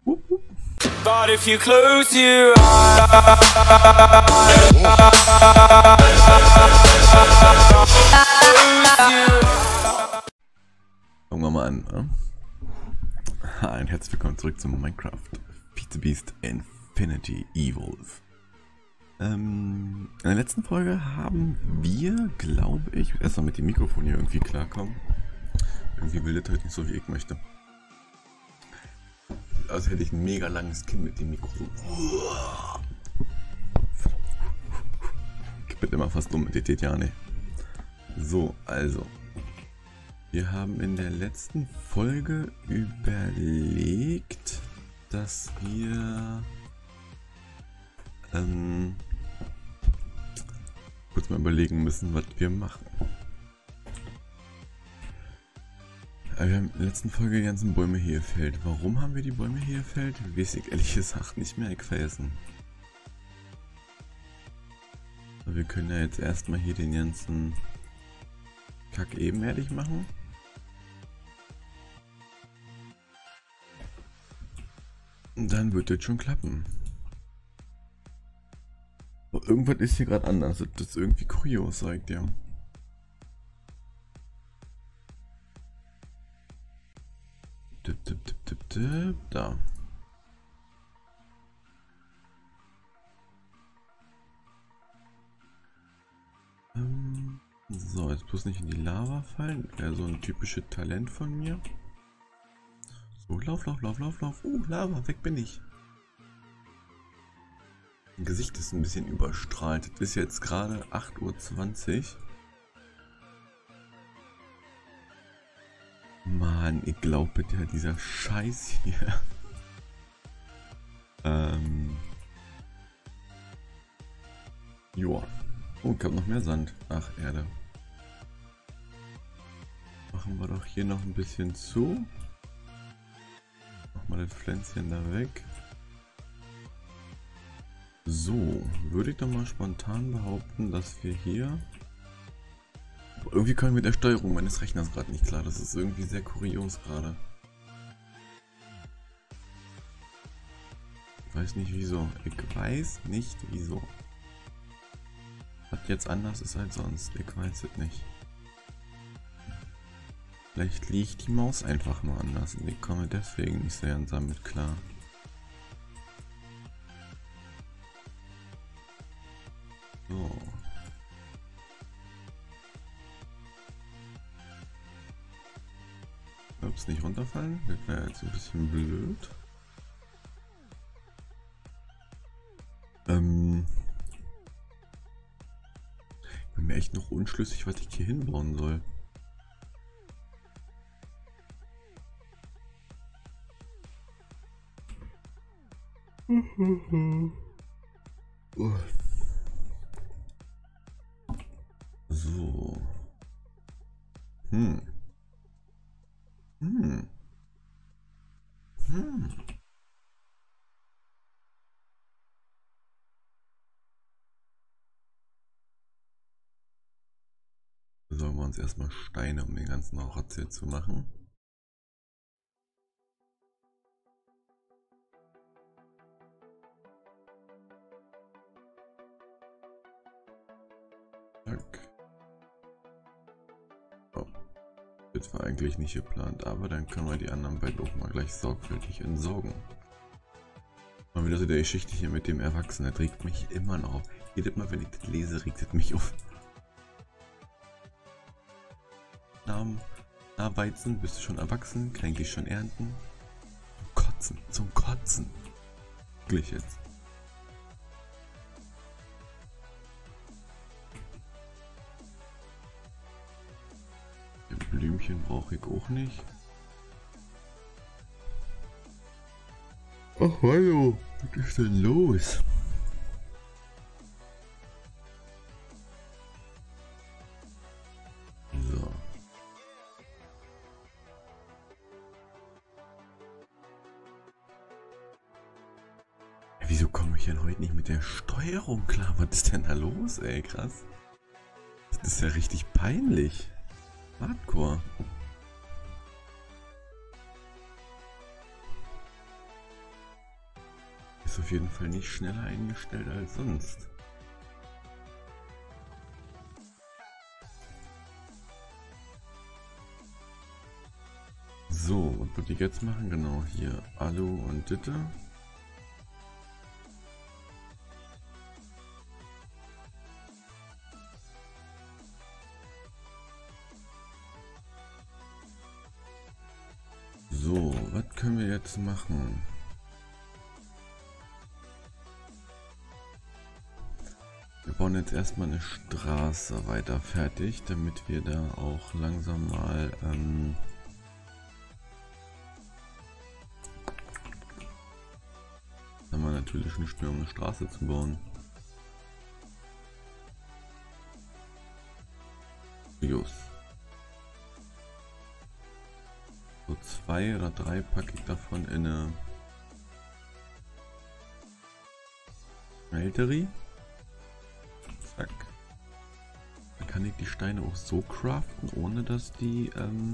But if you close your eyes, fangen wir mal an. Ne? Ein herzlich willkommen zurück zum Minecraft Feed the Beast Infinity Evolve. In der letzten Folge haben wir, glaube ich, erstmal mit dem Mikrofon hier irgendwie klarkommen. Irgendwie will das heute nicht so, wie ich möchte. Also hätte ich ein mega langes Kinn mit dem Mikrofon. Ich bin immer fast dumm mit der Tetiane. So, also. Wir haben in der letzten Folge überlegt, dass wir kurz mal überlegen müssen, was wir machen. Wir haben in der letzten Folge die ganzen Bäume hier gefällt. Warum haben wir die Bäume hier gefällt? Weiß ich ehrlich gesagt nicht mehr. Ich vergessen. Aber wir können ja jetzt erstmal hier den ganzen Kack ebenerdig machen. Und dann wird das schon klappen. Aber irgendwas ist hier gerade anders. Das ist irgendwie kurios, sagt ihr. Da. So, jetzt bloß nicht in die Lava fallen. Wäre so ein typisches Talent von mir. So, lauf. Lava, weg bin ich. Mein Gesicht ist ein bisschen überstrahlt. Es ist jetzt gerade 8:20 Uhr. Mann, ich glaube, dieser Scheiß hier. Joa. Oh, ich habe noch mehr Sand. Ach, Erde. Machen wir doch hier noch ein bisschen zu. Mach mal das Pflänzchen da weg. So, würde ich doch mal spontan behaupten, dass wir hier... Irgendwie kommen wir mit der Steuerung meines Rechners gerade nicht klar. Das ist irgendwie sehr kurios gerade. Ich weiß nicht wieso. Ich weiß nicht wieso. Was jetzt anders ist als sonst. Ich weiß es nicht. Vielleicht liegt die Maus einfach nur anders und ich komme deswegen nicht sehr damit klar. So. Ups, nicht runterfallen. Das wäre jetzt ein bisschen blöd. Ich bin mir echt noch unschlüssig, was ich hier hinbauen soll. So. Sollen wir uns erstmal Steine, um den ganzen Rotz hier zu machen. Zack. Oh. Das war eigentlich nicht geplant, aber dann können wir die anderen beiden auch mal gleich sorgfältig entsorgen. Mal wieder so der Geschichte hier mit dem Erwachsenen, das regt mich immer noch auf. Jedes Mal, wenn ich das lese, regt es mich auf. Na Weizen, bist du schon erwachsen? Kann ich dich schon ernten? Zum Kotzen. Wirklich jetzt. Ein Blümchen brauche ich auch nicht. Ach hallo, was ist denn los? So. Wieso komme ich denn heute nicht mit der Steuerung klar? Was ist denn da los, ey? Krass. Das ist ja richtig peinlich. Hardcore. ist auf jeden Fall nicht schneller eingestellt als sonst. So, was würde ich jetzt machen? Genau, hier Alu und Ditte. So, was können wir jetzt machen? Wir bauen jetzt erstmal eine Straße weiter fertig, damit wir da auch langsam mal haben wir natürlich nicht mehr, um eine Straße zu bauen. Just. So 2 oder 3 packe ich davon in eine Smeltery. Zack. Dann kann ich die Steine auch so craften, ohne dass die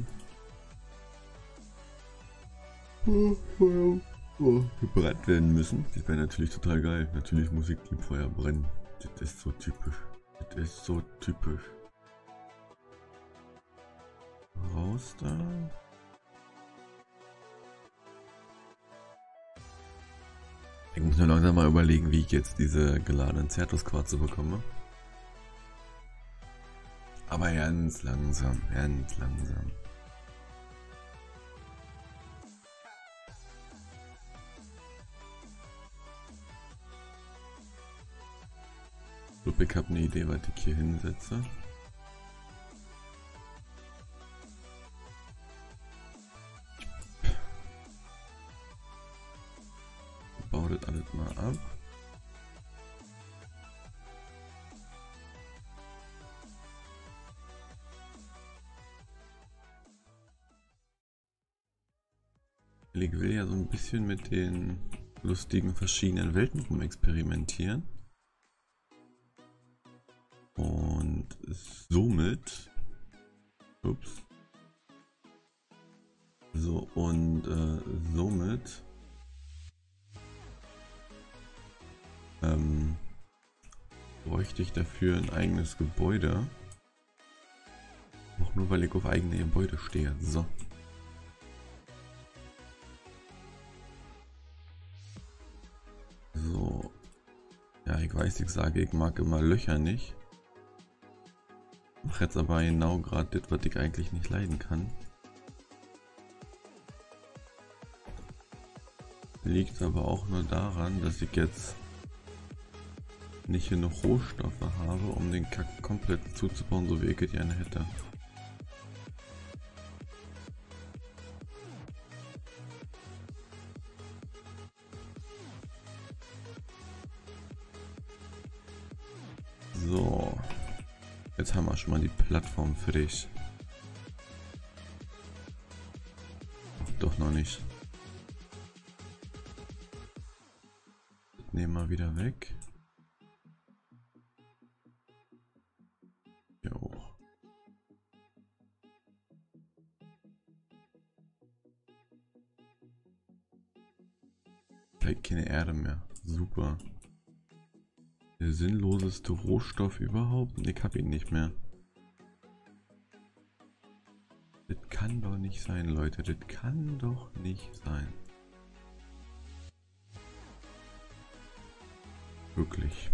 gebrannt werden müssen. Das wäre natürlich total geil. Natürlich muss ich die im Feuer brennen. Das ist so typisch. Das ist so typisch. Raus da. Ich muss nur langsam mal überlegen, wie ich jetzt diese geladenen Zertusquarze bekomme. Aber ganz langsam, ganz langsam. So, ich habe eine Idee, was ich hier hinsetze. Baue das alles mal ab. Ich will ja so ein bisschen mit den lustigen verschiedenen Welten rumexperimentieren. Und somit... Ups. So, und somit... bräuchte ich dafür ein eigenes Gebäude. Auch nur weil ich auf eigene Gebäude stehe. So. So. Ja, ich weiß, ich sage, ich mag immer Löcher nicht. Mach jetzt aber genau gerade das, was ich eigentlich nicht leiden kann. Liegt aber auch nur daran, dass ich jetzt nicht genug Rohstoffe habe, um den Kack komplett zuzubauen, so wie ich es gerne hätte. So, jetzt haben wir schon mal die Plattform für dich. Doch noch nicht. Das nehmen wir wieder weg. Jo. Vielleicht keine Erde mehr. Super. Der sinnloseste Rohstoff überhaupt? Und ich hab ihn nicht mehr. Das kann doch nicht sein, Leute. Das kann doch nicht sein. Wirklich.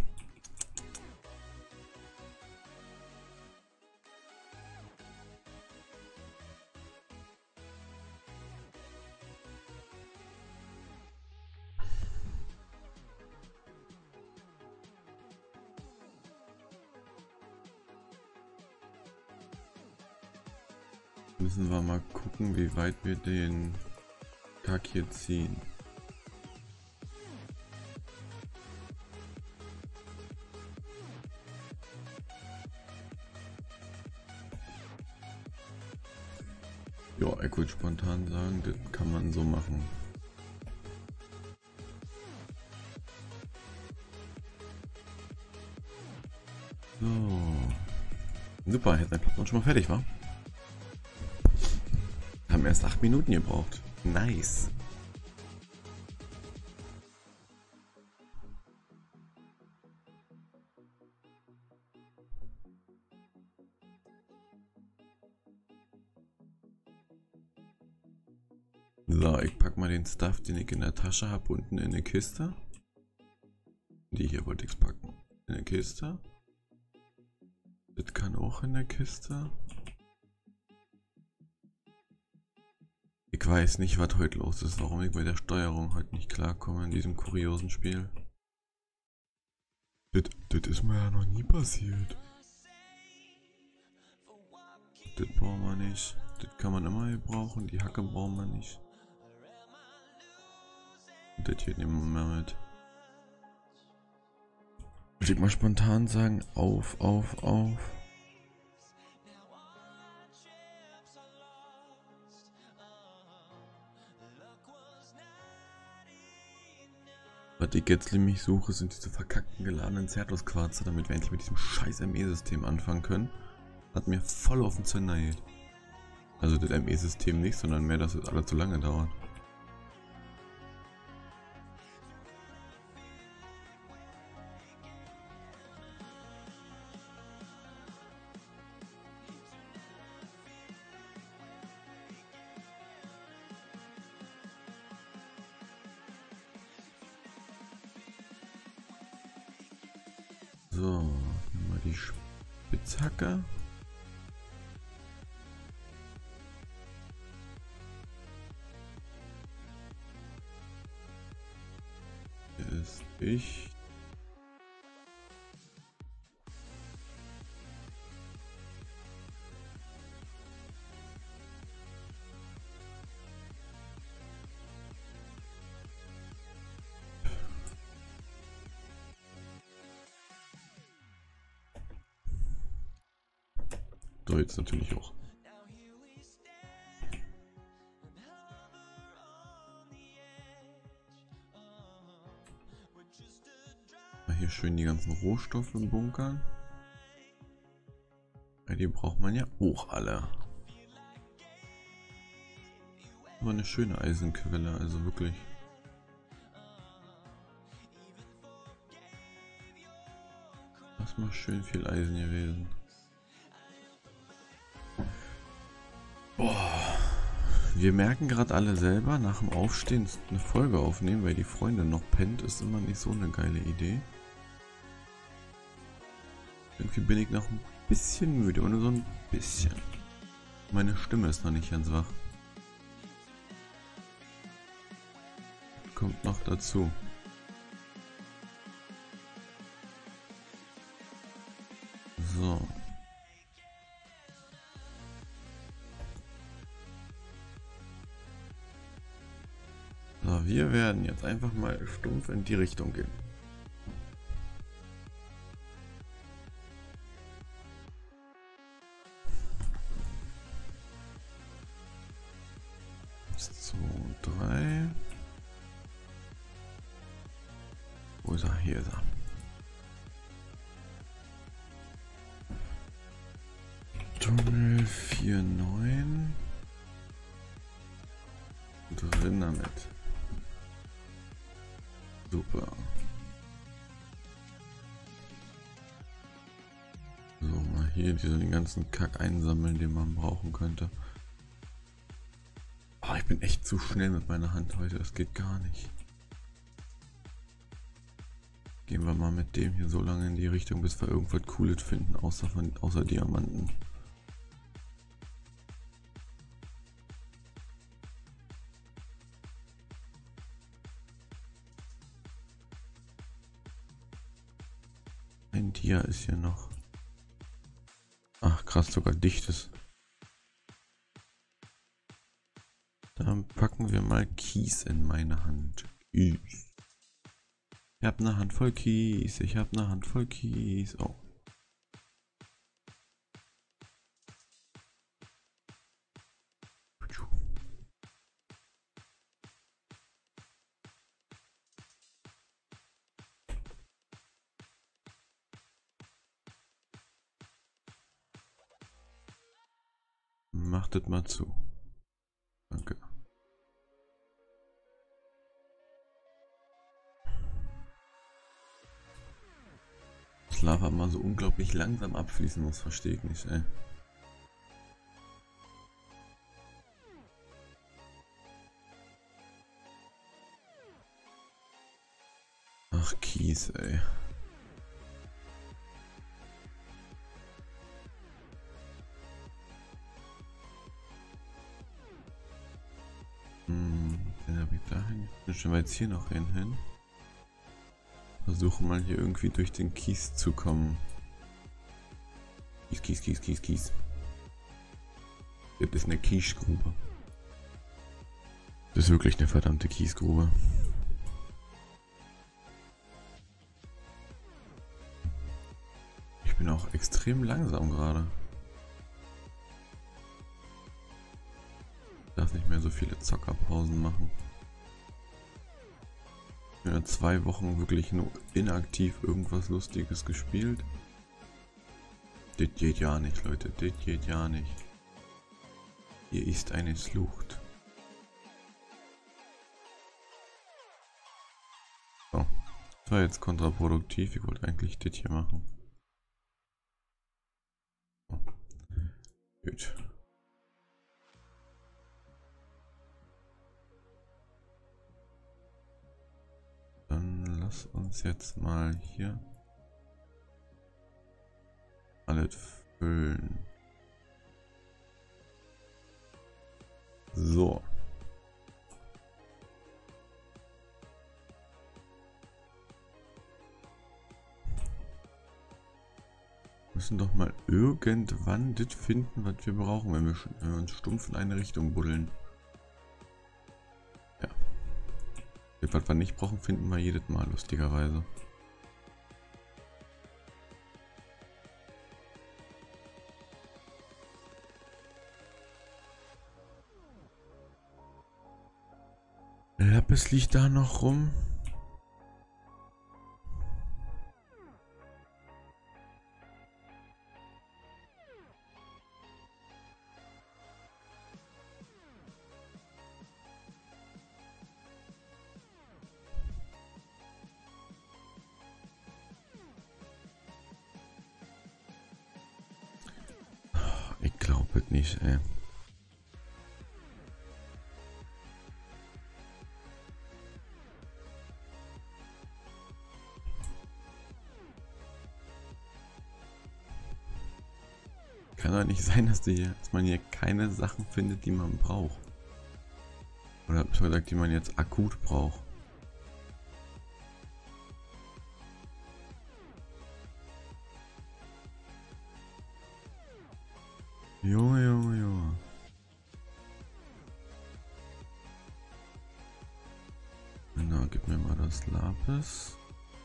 Müssen wir mal gucken, wie weit wir den Kack hier ziehen. Ja, ich würde spontan sagen, das kann man so machen. So. Super, jetzt mein Plattform schon mal fertig, war? Haben erst 8 Minuten gebraucht. Nice. So, ich pack mal den Stuff, den ich in der Tasche habe, unten in eine Kiste. Die hier wollte ich packen. In eine Kiste. Das kann auch in der Kiste. Ich weiß nicht, was heute los ist, warum ich bei der Steuerung heute nicht klarkomme in diesem kuriosen Spiel. Das ist mir ja noch nie passiert. Das brauchen wir nicht. Das kann man immer gebrauchen. Die Hacke brauchen wir nicht. Und das hier nehmen wir mal mit. Würde ich mal spontan sagen, auf. Was ich jetzt nämlich suche, sind diese verkackten geladenen Certus-Quarze, damit wir endlich mit diesem scheiß ME-System anfangen können. Hat mir voll auf den Zünder geht. Also das ME-System nicht, sondern mehr, dass es alles zu lange dauert. So, nehmen wir die Spitzhacke. Hier ist ich. So, jetzt natürlich auch. Hier schön die ganzen Rohstoffe bunkern. Ja, die braucht man ja auch alle. Aber eine schöne Eisenquelle, also wirklich. Das ist mal schön viel Eisen gewesen. Boah. Wir merken gerade alle selber, nach dem Aufstehen eine Folge aufnehmen, weil die Freundin noch pennt, ist immer nicht so eine geile Idee. Irgendwie bin ich noch ein bisschen müde, nur so ein bisschen. Meine Stimme ist noch nicht ganz wach. Kommt noch dazu. So. So, wir werden jetzt einfach mal stumpf in die Richtung gehen. So, 3. Wo ist er? Hier ist er. Tunnel 4.9. Drin damit. Super. So, mal hier den ganzen Kack einsammeln, den man brauchen könnte. Oh, ich bin echt zu schnell mit meiner Hand heute, das geht gar nicht. Gehen wir mal mit dem hier so lange in die Richtung, bis wir irgendwas Cooles finden, außer Diamanten. Ein Dia ist hier noch. Ach krass, sogar dichtes. Dann packen wir mal Kies in meine Hand. Ich hab eine Handvoll Kies. Ich hab eine Handvoll Kies. Oh. Macht das mal zu. Danke. Das Lava mal so unglaublich langsam abfließen muss, verstehe ich nicht, ey. . Ach, Kies, ey. Den habe ich dahin. Dann stellen wir jetzt hier noch einen hin. Versuchen mal hier irgendwie durch den Kies zu kommen. Kies. Das ist eine Kiesgrube. Das ist wirklich eine verdammte Kiesgrube. Ich bin auch extrem langsam gerade. Ich darf nicht mehr so viele Zockerpausen machen. Ich habe 2 Wochen wirklich nur inaktiv irgendwas Lustiges gespielt. Das geht ja nicht, Leute. Das geht ja nicht. Hier ist eine Schlucht. So. Das war jetzt kontraproduktiv. Ich wollte eigentlich das hier machen. So. Gut. Dann lass uns jetzt mal hier alles füllen. So. Wir müssen doch mal irgendwann das finden, was wir brauchen, wenn wir uns stumpf in eine Richtung buddeln. Ja. Das, was wir nicht brauchen, finden wir jedes Mal, lustigerweise. Lapis liegt da noch rum. Ich glaube es nicht, ey. Kann doch nicht sein, dass man hier keine Sachen findet, die man braucht. Oder hab ich gesagt, die man jetzt akut braucht. Junge. Genau, gib mir mal das Lapis.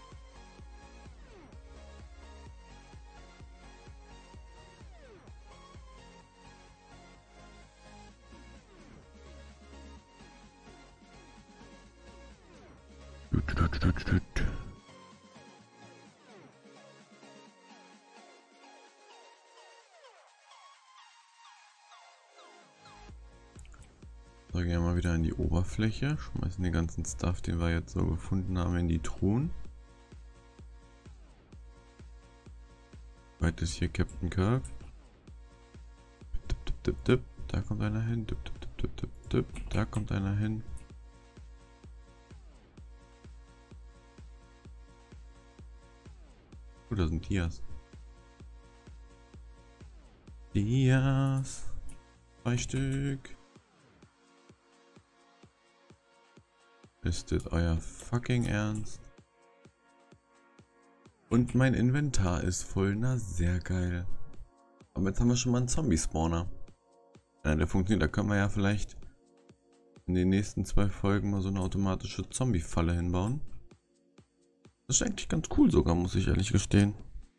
So, gehen wir mal wieder an die Oberfläche, schmeißen den ganzen Stuff, den wir jetzt so gefunden haben, in die Truhen. Weit ist hier Captain Kirk. Da kommt einer hin. Da kommt einer hin. Oh, da sind Dias. Dias. 2 Stück. Ist das euer fucking Ernst? Und mein Inventar ist voll, na sehr geil. Aber jetzt haben wir schon mal einen Zombie-Spawner. Ja, der funktioniert, da können wir ja vielleicht in den nächsten 2 Folgen mal so eine automatische Zombie-Falle hinbauen. Das ist eigentlich ganz cool sogar, muss ich ehrlich gestehen.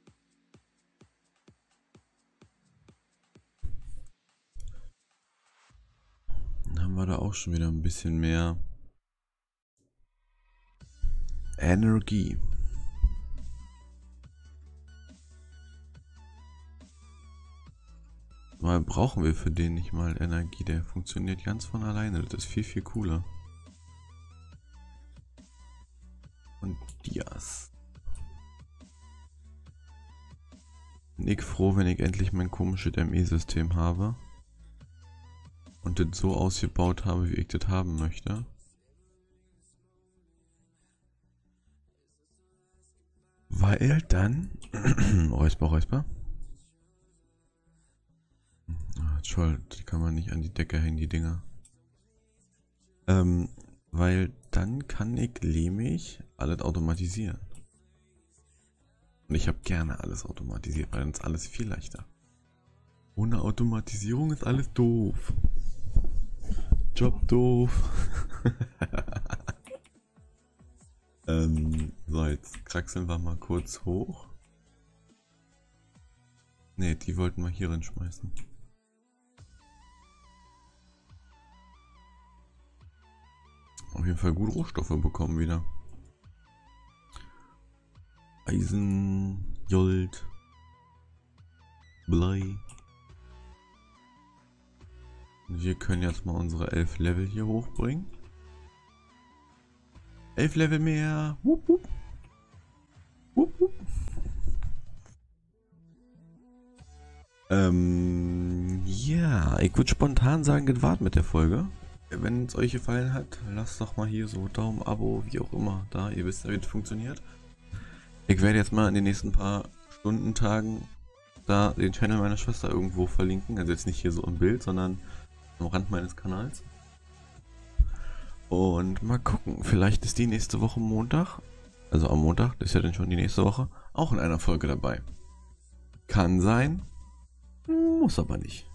Dann haben wir da auch schon wieder ein bisschen mehr Energie. Mal brauchen wir für den nicht mal Energie, der funktioniert ganz von alleine, das ist viel cooler. Und Dias. Bin ich froh, wenn ich endlich mein komisches ME-System habe. Und das so ausgebaut habe, wie ich das haben möchte. Weil dann... Räusper. Toll, die kann man nicht an die Decke hängen, die Dinger. Weil dann kann ich nämlich alles automatisieren. Und ich habe gerne alles automatisiert, weil dann ist alles viel leichter. Ohne Automatisierung ist alles doof. Job doof. So, jetzt kraxeln wir mal kurz hoch. Ne, die wollten wir hier reinschmeißen. Auf jeden Fall gut Rohstoffe bekommen wieder. Eisen, Jolt, Blei. Und wir können jetzt mal unsere 11 Level hier hochbringen. 11 Level mehr. Wupp, wupp. Wupp, wupp. Ja, ich würde spontan sagen, das war's mit der Folge. Wenn es euch gefallen hat, lasst doch mal hier so Daumen, Abo, wie auch immer da. Ihr wisst ja, wie das funktioniert. Ich werde jetzt mal in den nächsten paar Stunden, Tagen da den Channel meiner Schwester irgendwo verlinken. Also jetzt nicht hier so im Bild, sondern am Rand meines Kanals. Und mal gucken, vielleicht ist die nächste Woche Montag, also am Montag, das ist ja dann schon die nächste Woche, auch in einer Folge dabei. Kann sein, muss aber nicht.